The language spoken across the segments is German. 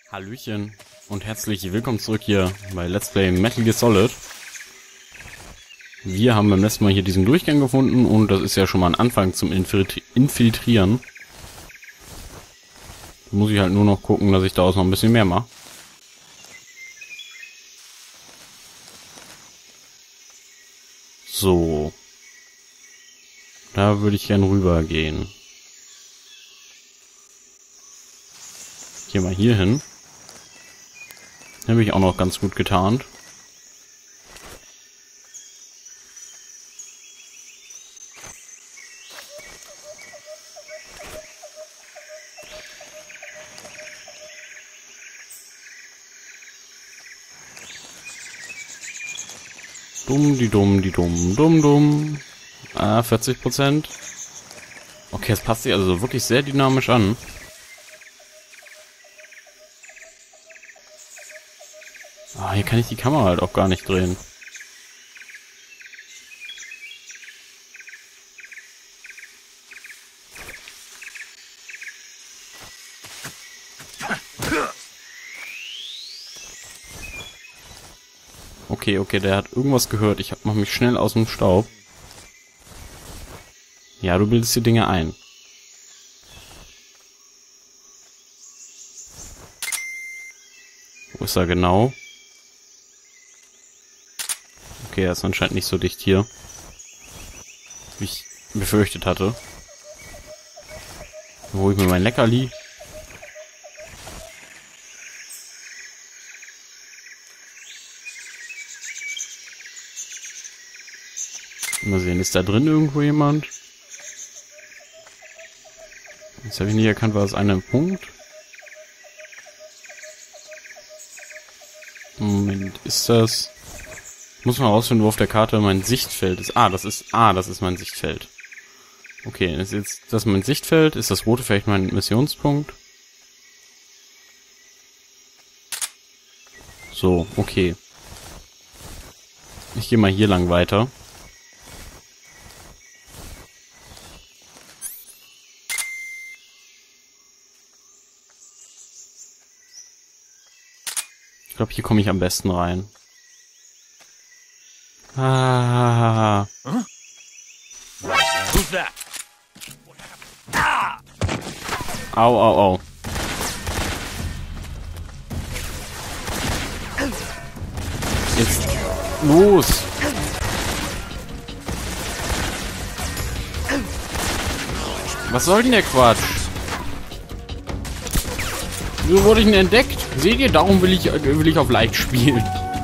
Hallöchen und herzlich willkommen zurück hier bei Let's Play Metal Gear Solid. Wir haben beim letzten Mal hier diesen Durchgang gefunden und das ist ja schon mal ein Anfang zum Infiltrieren. Da muss ich halt nur noch gucken, dass ich daraus noch ein bisschen mehr mache. So. Da würde ich gern rüber gehen. Gehen wir hier hin. Habe ich auch noch ganz gut getarnt. Dumm. 40%. Okay, es passt sich also wirklich sehr dynamisch an. Ah, hier kann ich die Kamera halt auch gar nicht drehen. Okay, der hat irgendwas gehört. Ich mach mich schnell aus dem Staub. Ja, du bildest die Dinge ein. Wo ist er genau? Okay, er ist anscheinend nicht so dicht hier, wie ich befürchtet hatte. Dann hole ich mir mein Leckerli. Mal sehen, ist da drin irgendwo jemand? Jetzt habe ich nicht erkannt, war das eine Punkt? Moment, ist das... Ich muss mal rausfinden, wo auf der Karte mein Sichtfeld ist. Das ist mein Sichtfeld. Okay, ist jetzt das mein Sichtfeld? Ist das rote vielleicht mein Missionspunkt? So, okay. Ich gehe mal hier lang weiter. Ich glaube, hier komme ich am besten rein. Ah. Huh? Who's that? Au. Jetzt los. Was soll denn der Quatsch? Wieso wurde ich denn entdeckt? Seht ihr, darum will ich auf leicht spielen.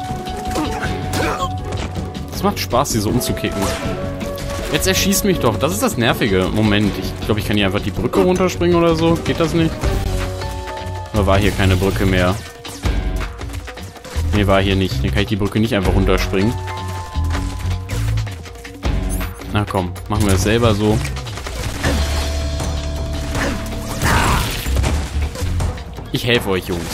Es macht Spaß, hier so umzukicken. Jetzt erschießt mich doch. Das ist das Nervige. Moment, ich glaube, ich kann hier einfach die Brücke runterspringen oder so. Geht das nicht? Oder war hier keine Brücke mehr? Nee, war hier nicht. Dann kann ich die Brücke nicht einfach runterspringen. Na komm, machen wir es selber so. Ich helfe euch, Jungs.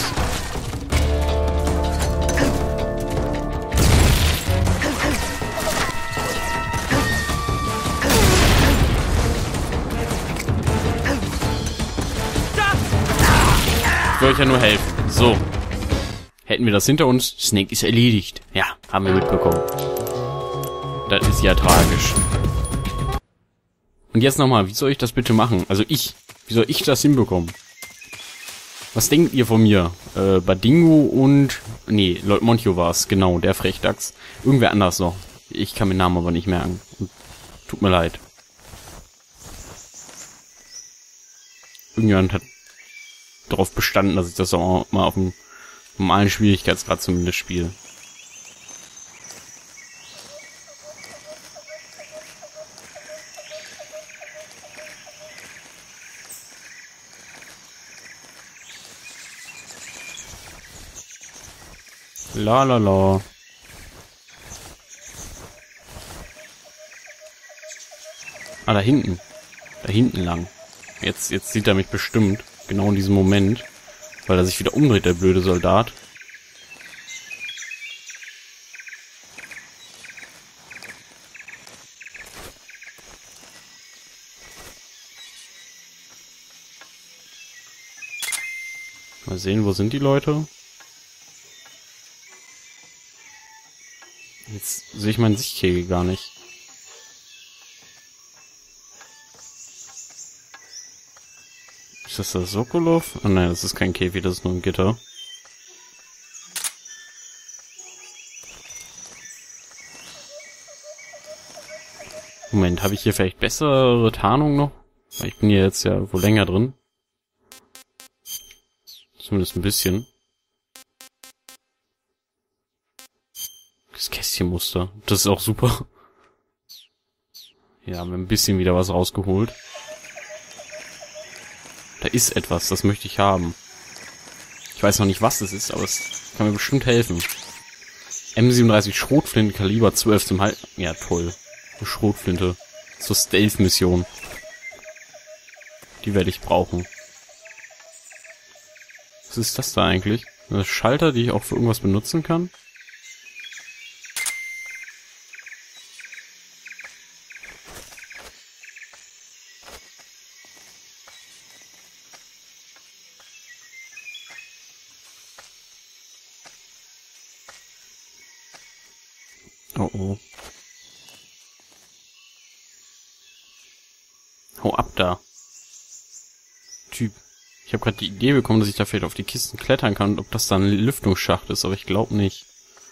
Ich will euch ja nur helfen. So. Hätten wir das hinter uns, Snake ist erledigt. Ja, haben wir mitbekommen. Das ist ja tragisch. Und jetzt nochmal, wie soll ich das bitte machen? Also wie soll ich das hinbekommen? Was denkt ihr von mir? Badingo und... Nee, Lord Montio war's, genau, der Frechdachs. Irgendwer anders noch. Ich kann mir den Namen aber nicht merken. Tut mir leid. Irgendjemand hat darauf bestanden, dass ich das auch mal auf dem normalen Schwierigkeitsgrad zumindest spiele. La. Da hinten. Da hinten lang. Jetzt sieht er mich bestimmt. Genau in diesem Moment. Weil er sich wieder umdreht, der blöde Soldat. Mal sehen, wo sind die Leute? Jetzt sehe ich meinen Sichtkegel gar nicht. Ist das der Sokolov? Oh nein, das ist kein Käfig, das ist nur ein Gitter. Moment, habe ich hier vielleicht bessere Tarnung noch? Weil ich bin hier jetzt ja wohl länger drin. Zumindest ein bisschen. Das Kästchenmuster. Das ist auch super. Hier haben wir ein bisschen wieder was rausgeholt. Da ist etwas, das möchte ich haben. Ich weiß noch nicht, was das ist, aber es kann mir bestimmt helfen. M37 Schrotflinte, Kaliber 12 zum Halt. Ja, toll. Eine Schrotflinte. Zur Stealth-Mission. Die werde ich brauchen. Was ist das da eigentlich? Eine Schalter, die ich auch für irgendwas benutzen kann? Oh oh. Hau ab da. Typ. Ich habe gerade die Idee bekommen, dass ich da vielleicht auf die Kisten klettern kann und ob das dann ein Lüftungsschacht ist, aber ich glaube nicht.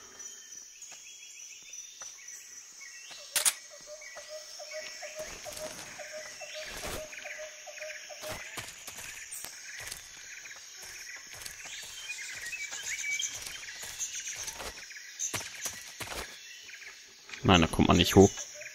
Nein, da kommt man nicht hoch.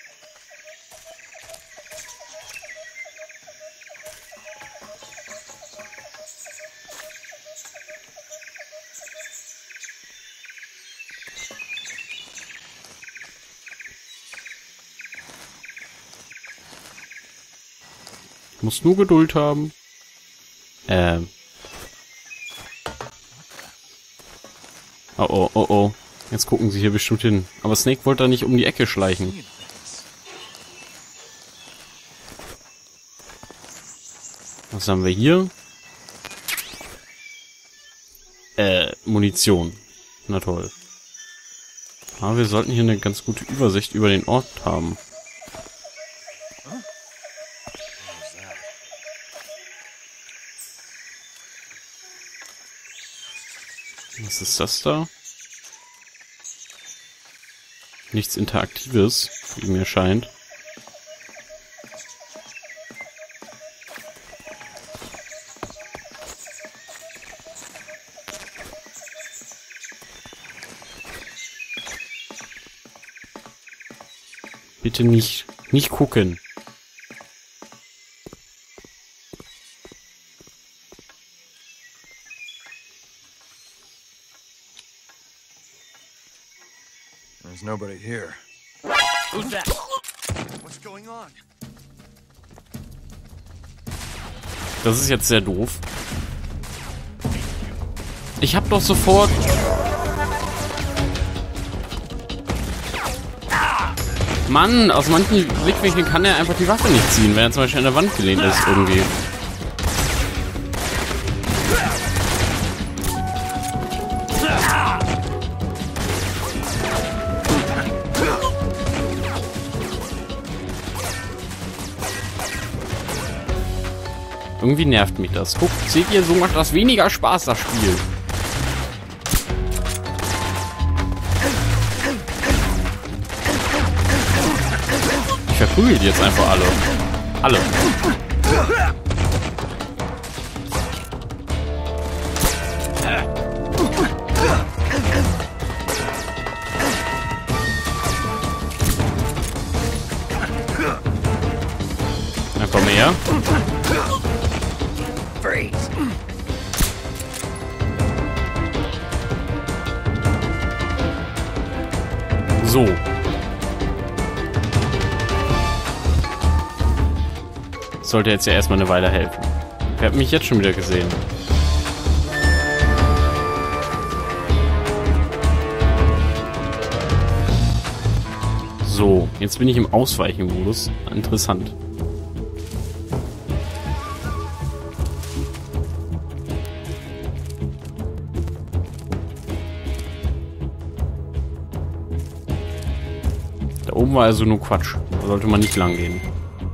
Muss nur Geduld haben. Oh oh, oh oh. Jetzt gucken sie hier bestimmt hin. Aber Snake wollte da nicht um die Ecke schleichen. Was haben wir hier? Munition. Na toll. Aber wir sollten hier eine ganz gute Übersicht über den Ort haben. Was ist das da? Nichts Interaktives, wie mir scheint. Bitte nicht gucken. There's nobody here. Who's that? What's going on? Das ist jetzt sehr doof. Ich hab doch sofort... Mann, aus manchen Blickwinkeln kann er einfach die Waffe nicht ziehen, wenn er zum Beispiel an der Wand gelehnt ist irgendwie. Irgendwie nervt mich das. Guckt, seht ihr, so macht das weniger Spaß, das Spiel. Ich verprügel die jetzt einfach alle. Alle. Na komm her. So. Sollte jetzt ja erstmal eine Weile helfen. Wer hat mich jetzt schon wieder gesehen? So, jetzt bin ich im Ausweichen-Modus. Interessant. oben war also nur Quatsch. Da sollte man nicht lang gehen.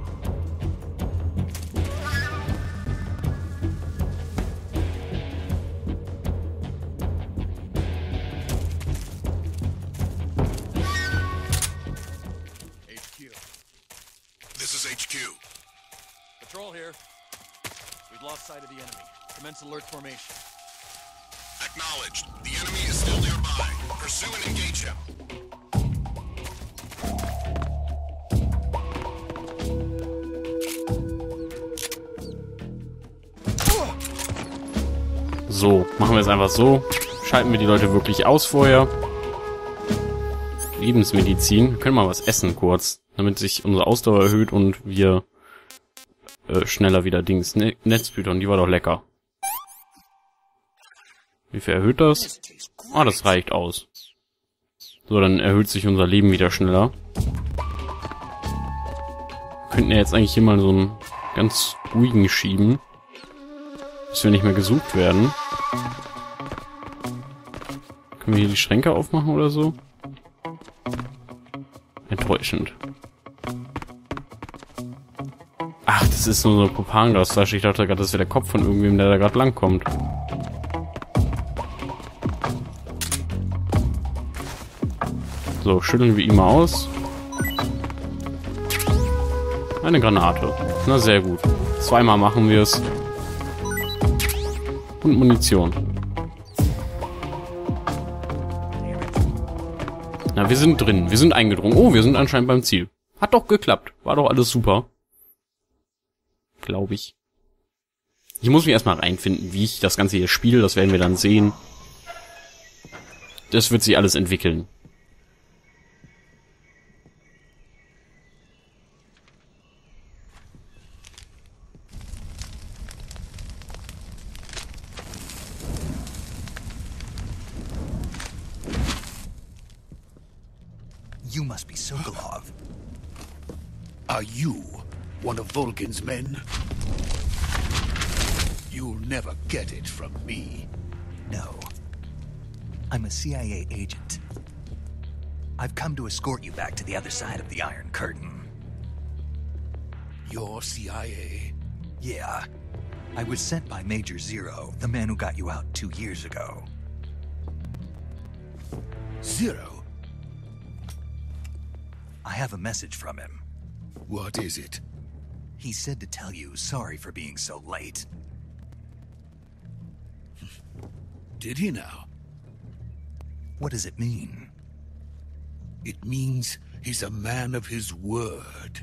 This is HQ. Patrol here. We've lost sight of the enemy. Commence alert formation. Acknowledged. The enemy is still nearby. Pursue and engage him. So, machen wir es einfach so. Schalten wir die Leute wirklich aus vorher. Lebensmedizin. Wir können mal was essen kurz, damit sich unsere Ausdauer erhöht und wir schneller wieder Dings. Netzpython, die war doch lecker. Wie viel erhöht das? Ah, das reicht aus. So, dann erhöht sich unser Leben wieder schneller. Wir könnten ja jetzt eigentlich hier mal so einen ganz ruhigen schieben, bis wir nicht mehr gesucht werden. Können wir hier die Schränke aufmachen oder so? Enttäuschend. Ach, das ist nur so eine Propangasflasche. Ich dachte gerade, das wäre der Kopf von irgendwem, der da gerade langkommt. So, schütteln wir ihn mal aus. Eine Granate. Na, sehr gut. Zweimal machen wir es. Und Munition. Na, wir sind drin. Wir sind eingedrungen. Oh, wir sind anscheinend beim Ziel. Hat doch geklappt. War doch alles super. Glaube ich. Ich muss mich erstmal reinfinden, wie ich das Ganze hier spiele. Das werden wir dann sehen. Das wird sich alles entwickeln. You must be Sokolov. Are you one of Volgin's men? You'll never get it from me. No. I'm a CIA agent. I've come to escort you back to the other side of the Iron Curtain. You're CIA? Yeah. I was sent by Major Zero, the man who got you out 2 years ago. Zero? I have a message from him. What is it? He said to tell you sorry for being so late. Did he now? What does it mean? It means he's a man of his word.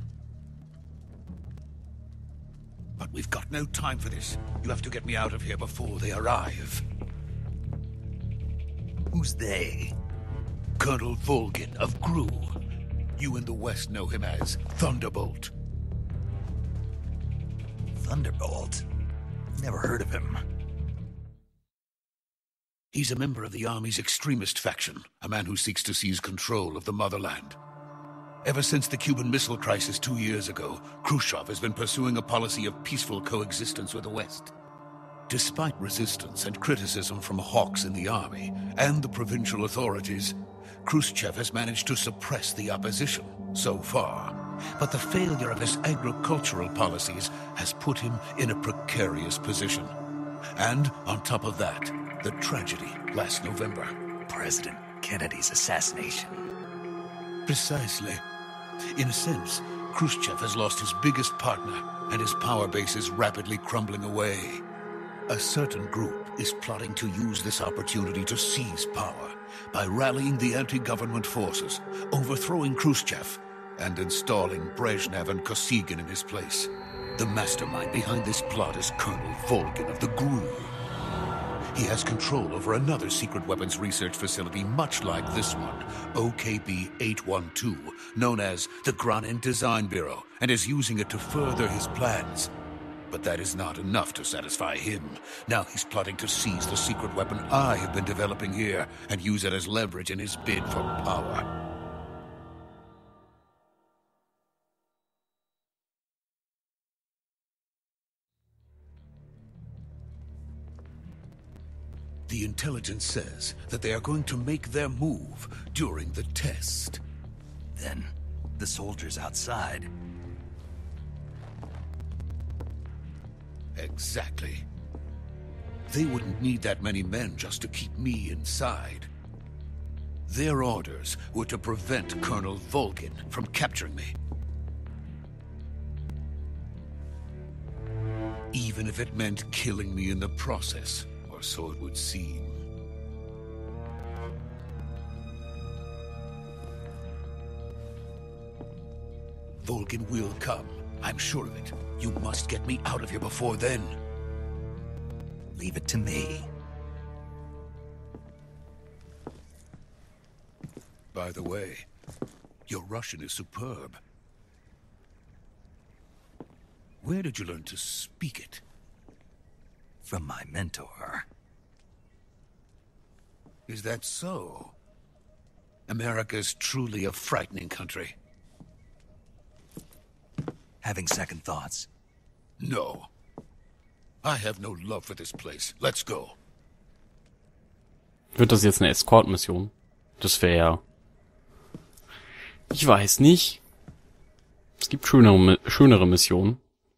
But we've got no time for this. You have to get me out of here before they arrive. Who's they? Colonel Volgin of GRU. You in the West know him as Thunderbolt. Thunderbolt? Never heard of him. He's a member of the Army's extremist faction, a man who seeks to seize control of the motherland. Ever since the Cuban Missile Crisis 2 years ago, Khrushchev has been pursuing a policy of peaceful coexistence with the West. Despite resistance and criticism from hawks in the army and the provincial authorities, Khrushchev has managed to suppress the opposition so far. But the failure of his agricultural policies has put him in a precarious position. And on top of that, the tragedy last November. President Kennedy's assassination. Precisely. In a sense, Khrushchev has lost his biggest partner, and his power base is rapidly crumbling away. A certain group is plotting to use this opportunity to seize power by rallying the anti-government forces, overthrowing Khrushchev, and installing Brezhnev and Kosygin in his place. The mastermind behind this plot is Colonel Volgin of the GRU. He has control over another secret weapons research facility much like this one, OKB-812, known as the Granin Design Bureau, and is using it to further his plans. But that is not enough to satisfy him. Now he's plotting to seize the secret weapon I have been developing here and use it as leverage in his bid for power. The intelligence says that they are going to make their move during the test. Then, the soldiers outside. Exactly. They wouldn't need that many men just to keep me inside. Their orders were to prevent Colonel Volgin from capturing me. Even if it meant killing me in the process, or so it would seem. Volgin will come. I'm sure of it. You must get me out of here before then. Leave it to me. By the way, your Russian is superb. Where did you learn to speak it? From my mentor. Is that so? America's truly a frightening country. Having second thoughts? No. I have no love for this place. Let's go. Wird das jetzt eine Escort-Mission? Das wäre ja... Ich weiß nicht. Es gibt schönere Missionen.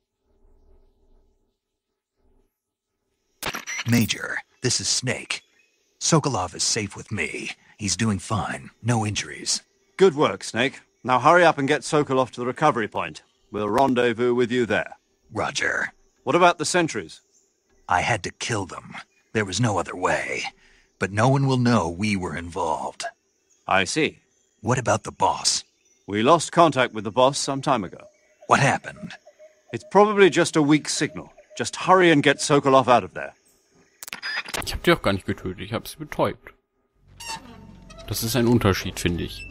Major, this is Snake. Sokolov is safe with me. He's doing fine. No injuries. Good work, Snake. Now hurry up and get Sokolov to the recovery point. We'll rendezvous with you there. Roger. What about the sentries? I had to kill them. There was no other way. But no one will know we were involved. I see. What about the boss? We lost contact with the boss some time ago. What happened? It's probably just a weak signal. Just hurry and get Sokolov out of there. Ich hab die auch gar nicht getötet, ich hab sie betäubt. Das ist ein Unterschied, finde ich.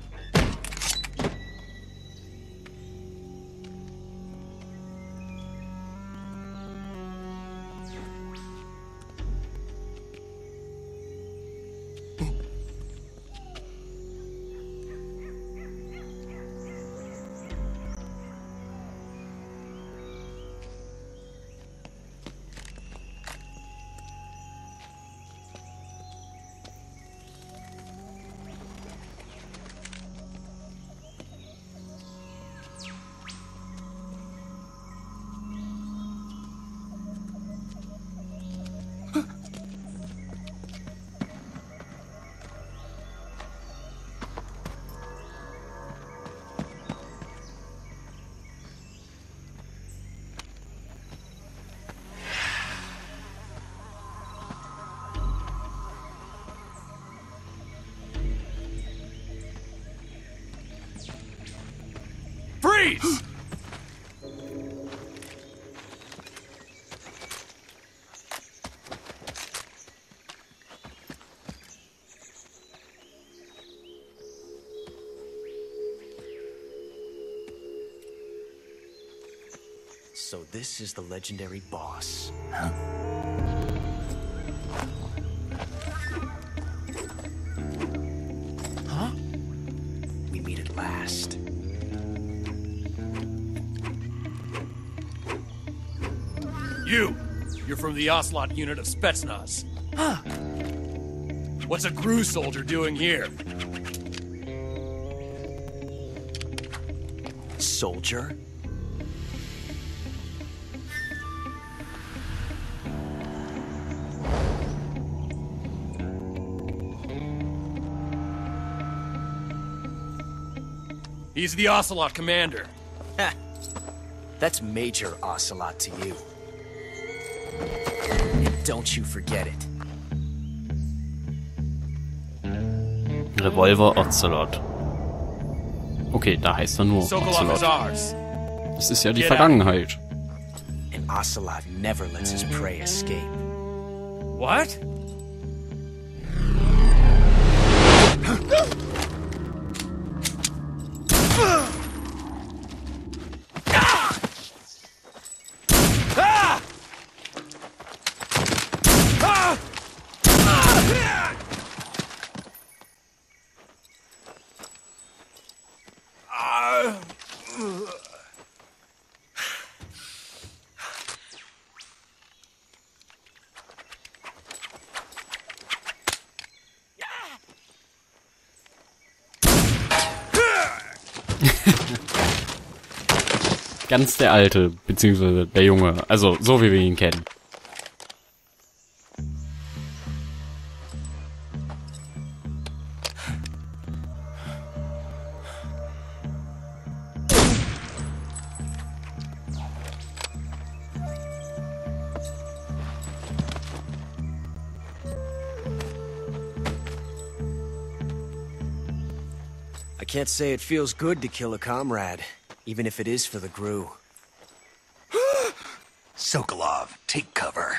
Freeze! So this is the legendary boss. Huh? Huh? We meet at last. You're from the Ocelot unit of Spetsnaz. Huh. What's a GRU soldier doing here? Soldier? He's the Ocelot commander. Heh. That's Major Ocelot to you. And don't you forget it. Revolver Ocelot. Okay, da heißt er nur Sokolov is Ocelot. ours. Das ist ja die Get out. Vergangenheit. And Ocelot never lets his prey escape. What? ganz der Alte, beziehungsweise der Junge. Also, so wie wir ihn kennen. I can't say it feels good to kill a comrade, even if it is for the Gru. Sokolov, take cover.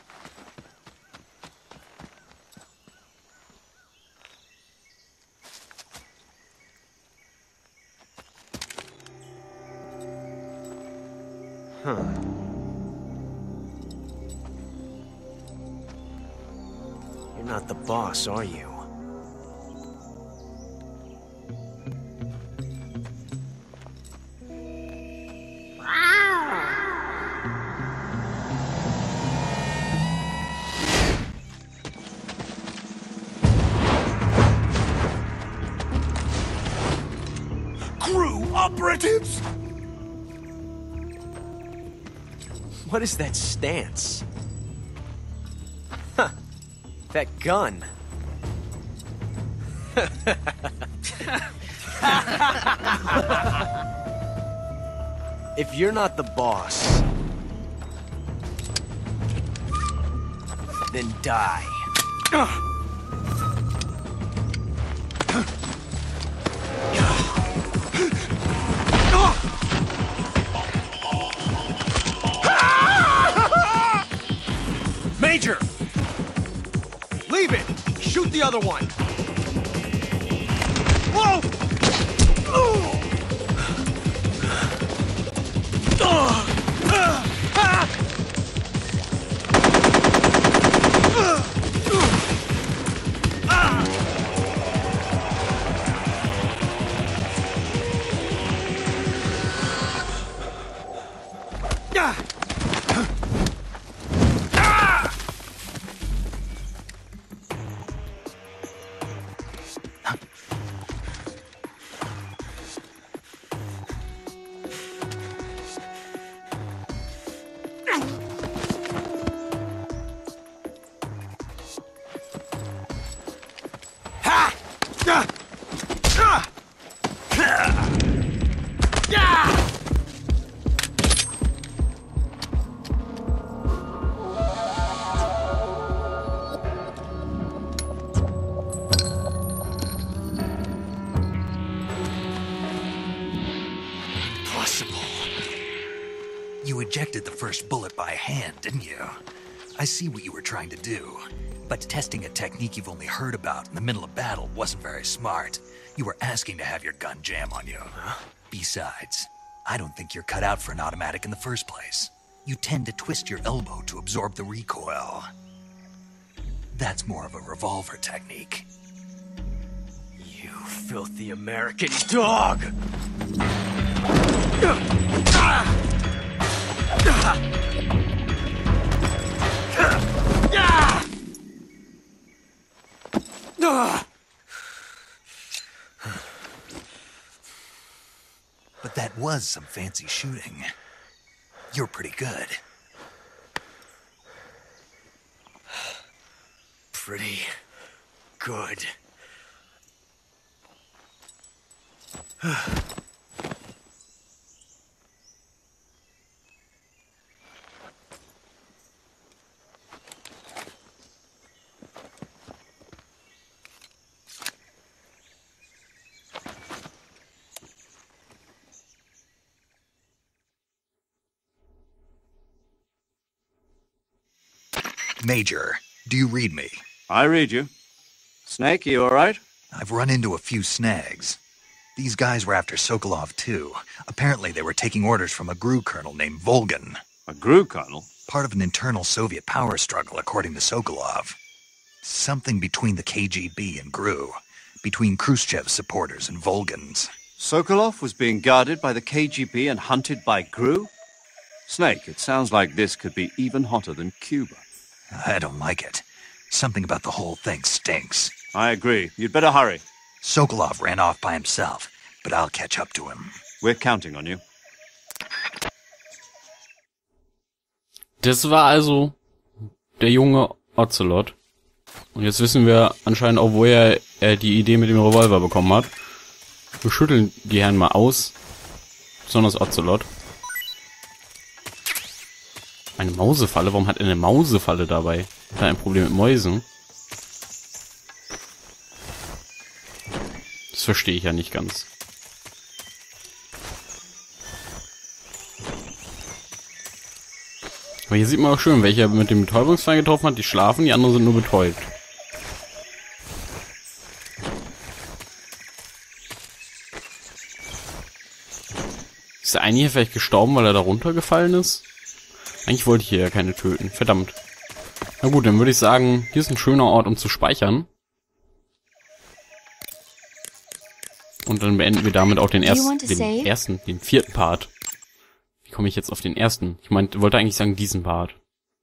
You're not the boss, are you? Crew operatives! What is that stance? Huh. That gun. If you're not the boss, then die. Major! Leave it! Shoot the other one! Whoa! You ejected the first bullet by hand, didn't you? I see what you were trying to do. But testing a technique you've only heard about in the middle of battle wasn't very smart. You were asking to have your gun jam on you. Besides, I don't think you're cut out for an automatic in the first place. You tend to twist your elbow to absorb the recoil. That's more of a revolver technique. You filthy American dog! But that was some fancy shooting. You're pretty good. Pretty good. Major, do you read me? I read you. Snake, you all right? I've run into a few snags. These guys were after Sokolov, too. Apparently they were taking orders from a GRU colonel named Volgin. A GRU colonel? Part of an internal Soviet power struggle, according to Sokolov. Something between the KGB and GRU. Between Khrushchev's supporters and Volgin's. Sokolov was being guarded by the KGB and hunted by GRU? Snake, it sounds like this could be even hotter than Cuba. I don't like it. Something about the whole thing stinks. I agree. You'd better hurry. Sokolov ran off by himself, but I'll catch up to him. We're counting on you. Das war also der junge Ocelot. Und jetzt wissen wir anscheinend auch, woher er die Idee mit dem Revolver bekommen hat. Wir schütteln die Herren mal aus. Besonders Ocelot. Eine Mausefalle? Warum hat er eine Mausefalle dabei? Hat er ein Problem mit Mäusen? Das verstehe ich ja nicht ganz. Aber hier sieht man auch schön, welcher mit dem Betäubungsfall getroffen hat. Die schlafen, die anderen sind nur betäubt. Ist der eine hier vielleicht gestorben, weil er da runtergefallen ist? Eigentlich wollte ich hier ja keine töten. Verdammt. Na gut, dann würde ich sagen, hier ist ein schöner Ort, um zu speichern. Und dann beenden wir damit auch den vierten Part. Wie komme ich jetzt auf den ersten? Ich wollte eigentlich sagen, diesen Part.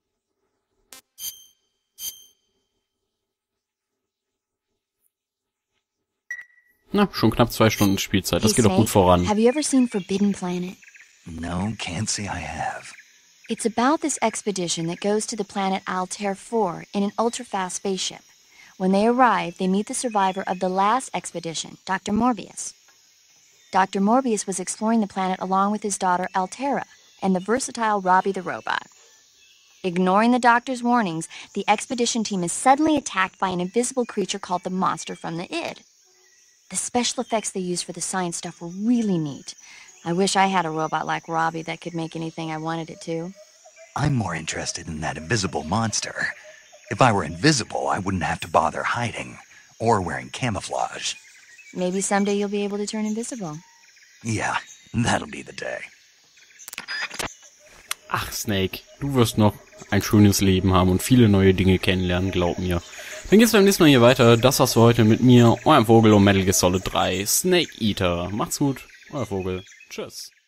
Na, schon knapp 2 Stunden Spielzeit. Das geht doch gut voran. Have you ever seen Forbidden Planet? No, can't say I have. It's about this expedition that goes to the planet Altair 4 in an ultra-fast spaceship. When they arrive, they meet the survivor of the last expedition, Dr. Morbius. Dr. Morbius was exploring the planet along with his daughter Altera and the versatile Robbie the robot. Ignoring the doctor's warnings, the expedition team is suddenly attacked by an invisible creature called the Monster from the Id. The special effects they used for the science stuff were really neat. I wish I had a robot like Robbie that could make anything I wanted it to. I'm more interested in that invisible monster. If I were invisible, I wouldn't have to bother hiding or wearing camouflage. Maybe someday you'll be able to turn invisible. Yeah, that'll be the day. Ach, Snake, du wirst noch ein schönes Leben haben und viele neue Dinge kennenlernen, glaub mir. Dann geht's beim nächsten Mal hier weiter. Das war's für heute mit mir, eurem Vogel und Metal Gear Solid 3 Snake Eater. Macht's gut, euer Vogel. Tschüss.